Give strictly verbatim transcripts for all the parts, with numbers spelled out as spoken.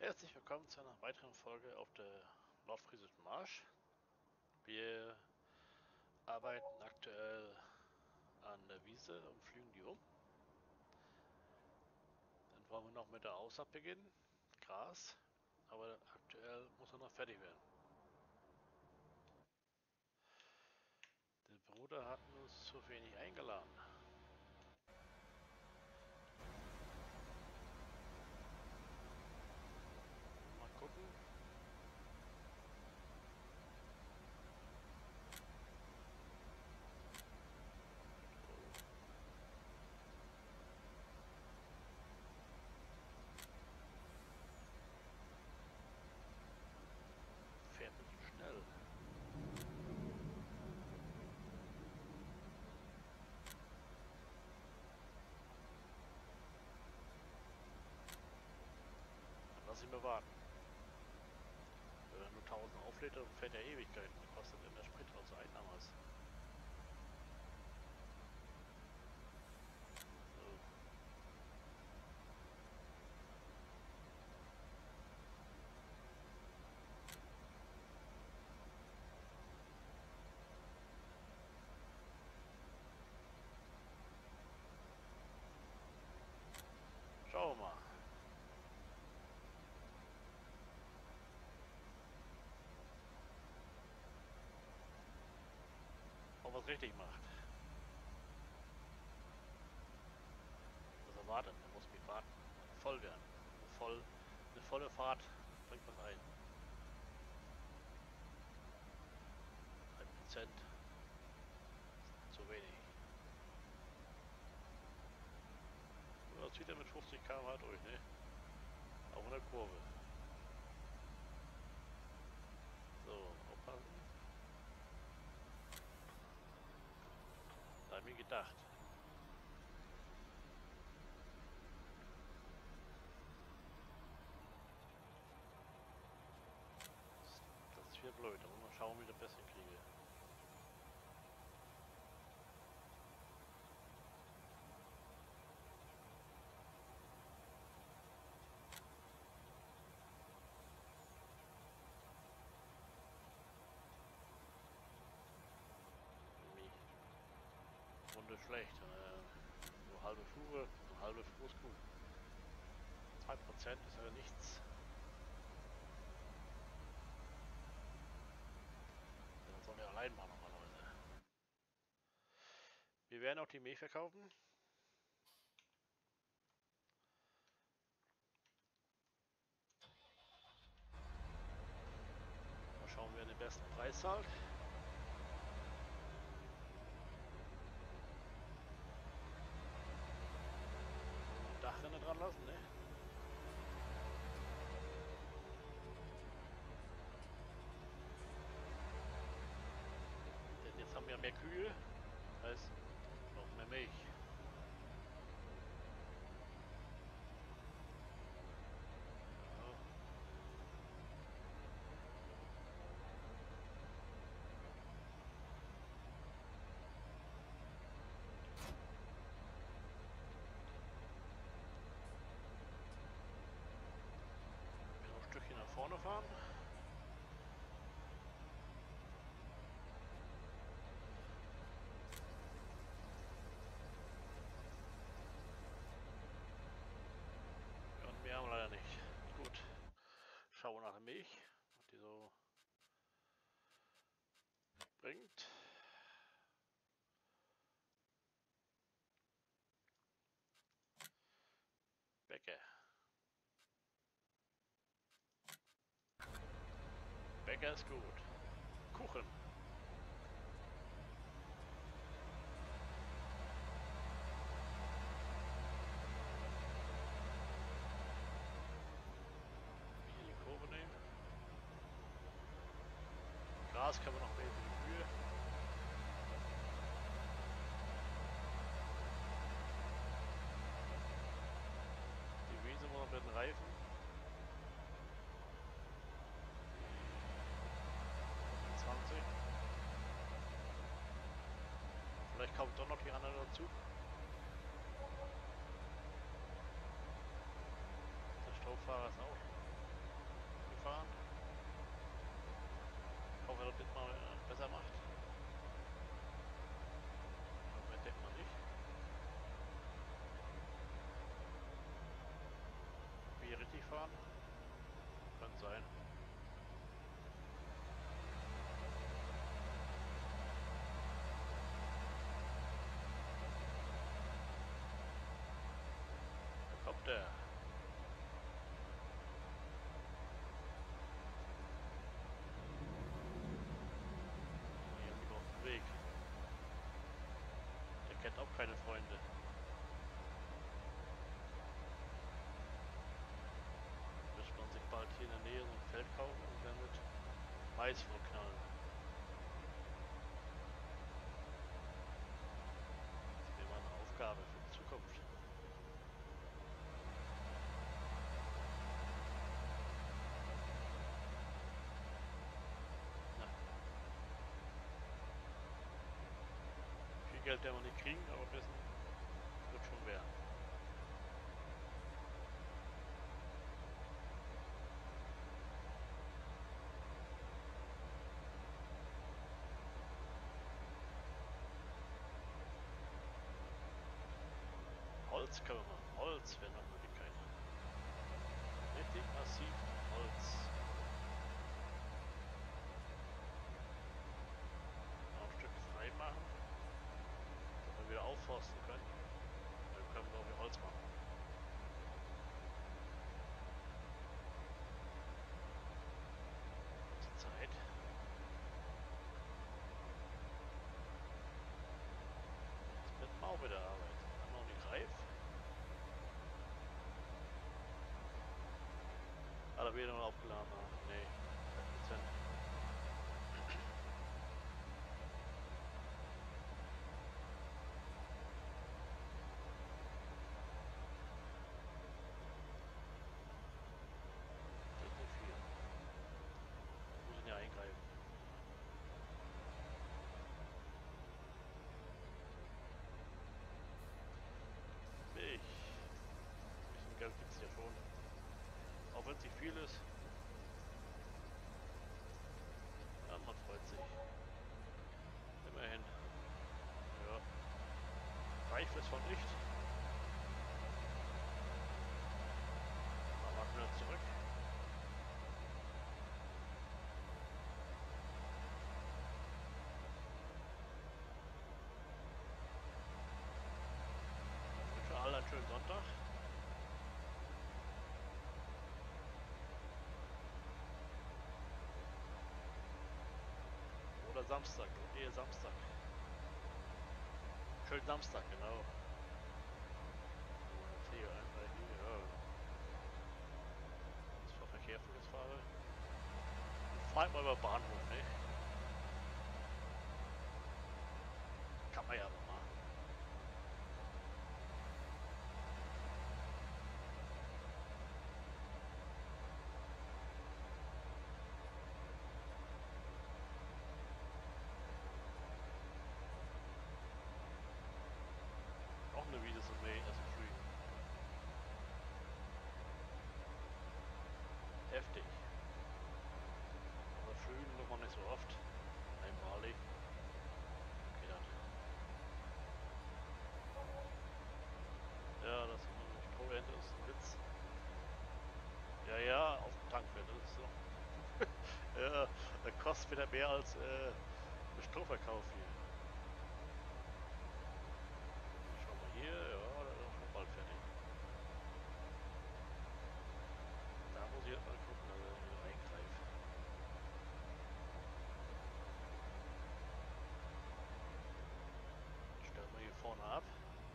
Herzlich willkommen zu einer weiteren Folge auf der Nordfriesischen Marsch. Wir arbeiten aktuell an der Wiese und pflügen die um. Dann wollen wir noch mit der Aussaat beginnen. Gras. Aber aktuell muss er noch fertig werden. Der Bruder hat uns zu wenig eingeladen. Mal gucken. Fährt nicht so schnell. Dann lass ich mir warten. Wenn er nur tausend auflädt, dann fährt er Ewigkeiten. Das kostet in der Sprit also ein Namers. So. Schauen wir mal. Ob er es richtig macht. Also warten, er muss mich warten. Voll werden. Voll, eine volle Fahrt bringt was ein. ein Prozent zu wenig. Und das zieht er mit fünfzig Kilometer pro Stunde durch, ne? Auch in der Kurve. So, aufpassen. Da hab ich mir gedacht. Das ist wieder blöd, da muss man schauen, wie ich das besser kriege. Irgendwie Runde schlecht. Äh, nur halbe Fuhre, nur halbe Fuhre ist gut. zwei Prozent ist ja nichts. Das sollen wir allein machen normalerweise. Wir werden auch die Milch verkaufen. Mal schauen, wer den besten Preis zahlt. Dachrinne dran lassen, ne? Denn jetzt haben wir mehr Kühe, das heißt noch mehr Milch. Ja. Wir noch ein Stückchen nach vorne fahren. Und mehr haben wir leider nicht. Gut. Schauen wir nach der Milch, was die so bringt. Bäcker. Bäcker ist gut. Kuchen. Hier die Kurve nehmen. Gras können wir noch mehr für die Kühe. Die Wiese muss noch mit den Reifen. zwanzig. Vielleicht kommt doch noch die anderen dazu. Der Strohfahrer ist auch. man das jetzt mal äh, besser macht. Aber das denkt man nicht. Ob wir hier richtig fahren? Kann sein. Da kommt der. Hier auf dem Weg. Der kennt auch keine Freunde. Wird man sich bald hier in der Nähe so ein Feld kaufen und dann mit Mais vorknallen. Das wäre mal eine Aufgabe für die Zukunft. Na. Viel Geld werden wir nicht kriegen, aber ein bisschen wird schon werden. Holz können wir machen. Holz wäre noch Möglichkeit. Richtig massiv Holz. Noch ein Stück frei machen, dass wir wieder aufforsten können. Dann können wir auch Holz machen. Die Zeit. Jetzt wird man auch wieder Arbeit. Haben wir noch nicht reif. Ah, da wieder noch aufgeladen. Ah, nee, Prozent. Das ist nicht viel. Wir müssen ja eingreifen. Milch. Ein bisschen Geld gibt es ja schon. Auch wenn es nicht viel ist. Ja, man freut sich. Immerhin. Ja. Reif ist von nicht. Aber wieder zurück. Ich wünsche allen einen schönen Sonntag. Oder Samstag, eher Samstag. Schönen Samstag, genau. Hier, einfach hier, ja. Das war verkehrvolles Fahrer. Fahrt mal über Bahnhof, ne? Kann man ja aber machen. Auch eine Wiese zum Mähen, also Früh. Heftig. Aber Frühen noch mal nicht so oft. Einmalig. Okay, dann. Ja, das Strohente ist ein Witz. Ja, ja, auf dem Tankwert, das ist so. Ja, das kostet wieder mehr als äh, der Strohverkauf hier. Schau mal hier, ja, das ist auch schon bald fertig. Da muss ich jetzt mal gucken, dass ich wieder eingreife. Stellen wir hier vorne ab.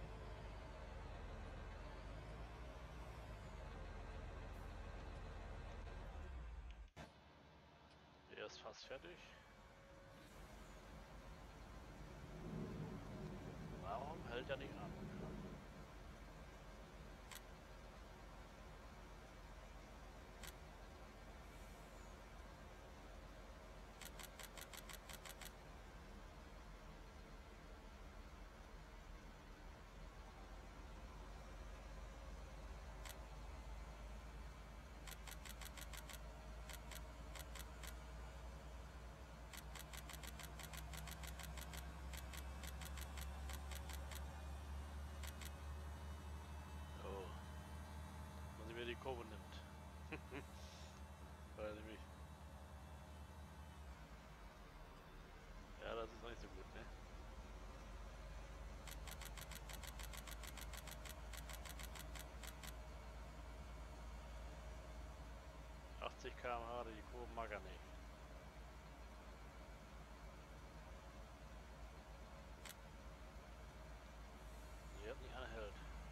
Der ist fast fertig. Warum hält er nicht an? Kilometer pro Stunde, die Kurve mag er nicht. Sie hat nicht anhält.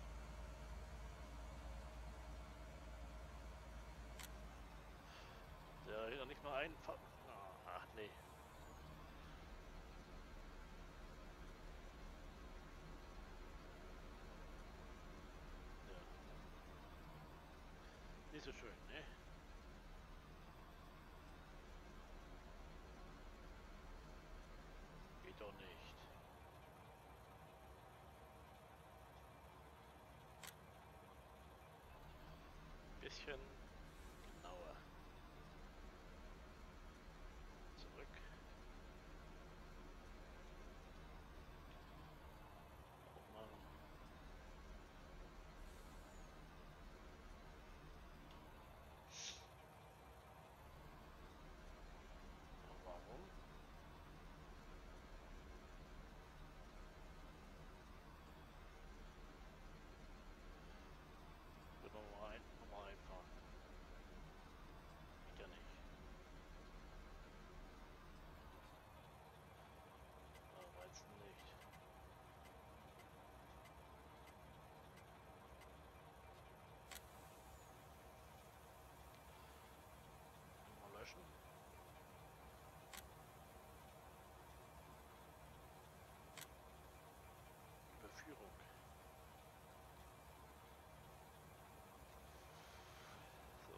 Der hat nicht mal einen Fa Ach nee. Ja. Nicht so schön, ne? Geht doch nicht. Bisschen genauer. Zurück. Aufmachen. Warum? Wird nochmal ein, nochmal einfahren. Geht ja nicht. Aber Weizen nicht. Mal löschen. Überführung. So.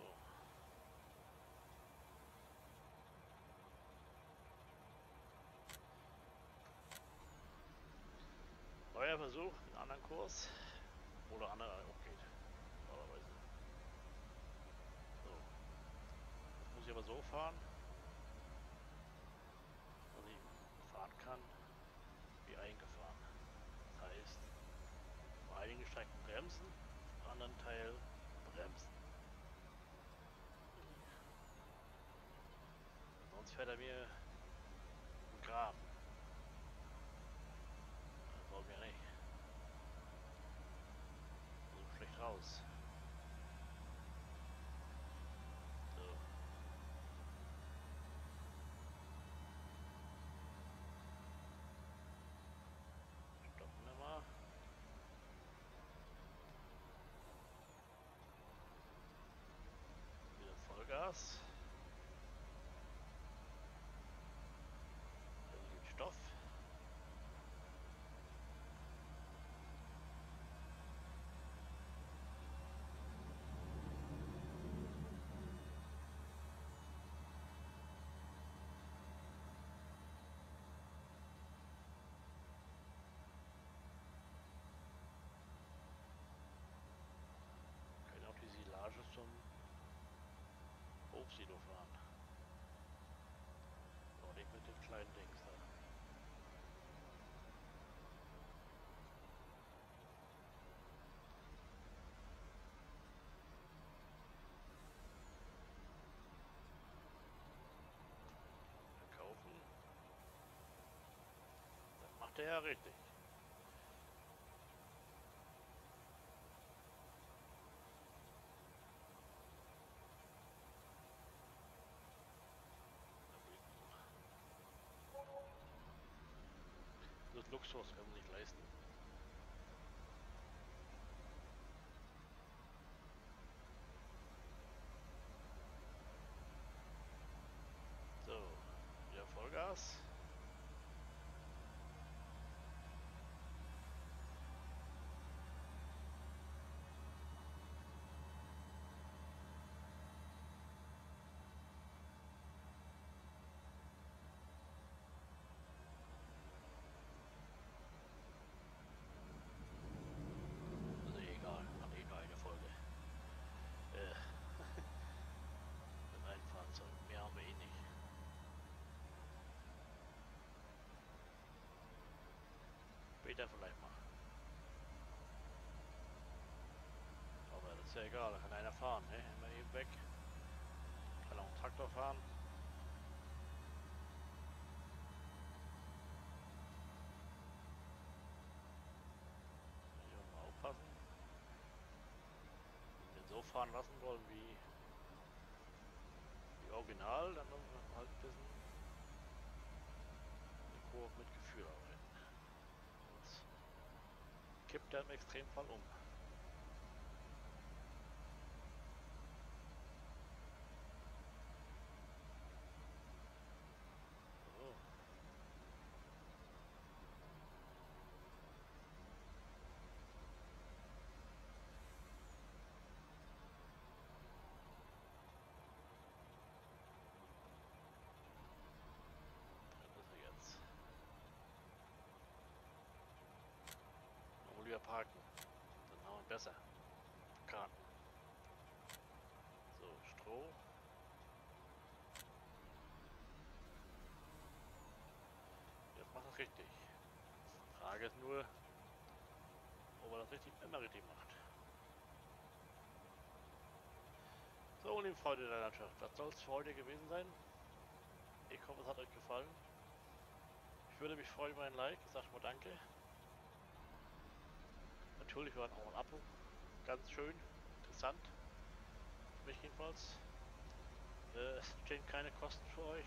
Neuer Versuch, einen anderen Kurs. Oder anderer auch geht. Normalerweise. So. Jetzt muss ich aber so fahren, dass ich fahren kann wie eingefahren. Das heißt, auf einigen Strecken bremsen, auf anderen Teil bremsen. Sonst fährt er mir im Graben. Das wollen wir nicht. So schlecht raus. So. Stoppen wir mal. Wieder Vollgas. Dann gibt Stoff. Können auch die Silage zum Hofsilo fahren. Aber nicht mit den kleinen Dings da. Verkaufen. Das macht er ja richtig. Das ist Luxus, kann man sich leisten. So, wieder Vollgas. Also egal, hat eh nur eine Folge. Äh, mit einem Fahrzeug. Mehr haben wir eh nicht. Später vielleicht mal. Aber das ist ja egal, da kann einer fahren, ne? Immer eben weg. Kann auch ein Traktor fahren. Hier mal aufpassen. Wenn wir den so fahren lassen wollen wie Original, dann muss man halt ein bisschen mit Koop mit Gefühl arbeiten. Sonst kippt er im Extremfall um. So. Das ist er jetzt. Mal lieber parken. Dann haben wir besser. Karten. So, Stroh. Jetzt macht das richtig. Frage ist nur, ob er das richtig immer richtig macht. So, liebe Freunde der Landschaft, das soll es für heute gewesen sein. Ich hoffe, es hat euch gefallen. Ich würde mich freuen über ein Like. Ich sage mal danke. Natürlich war auch ein Abo. Ganz schön. Interessant. Für mich jedenfalls. Äh, es stehen keine Kosten für euch.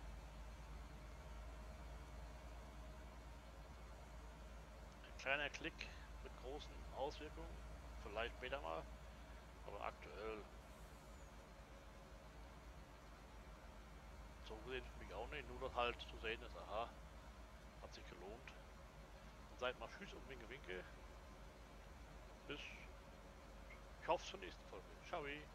Ein kleiner Klick mit großen Auswirkungen. Vielleicht später mal. Aber aktuell so gesehen für mich auch nicht. Nur dass halt zu sehen ist, aha, hat sich gelohnt. Dann seid mal Tschüss und Winke Winke. Bis, ich hoffe, zur nächsten Folge. Ciao.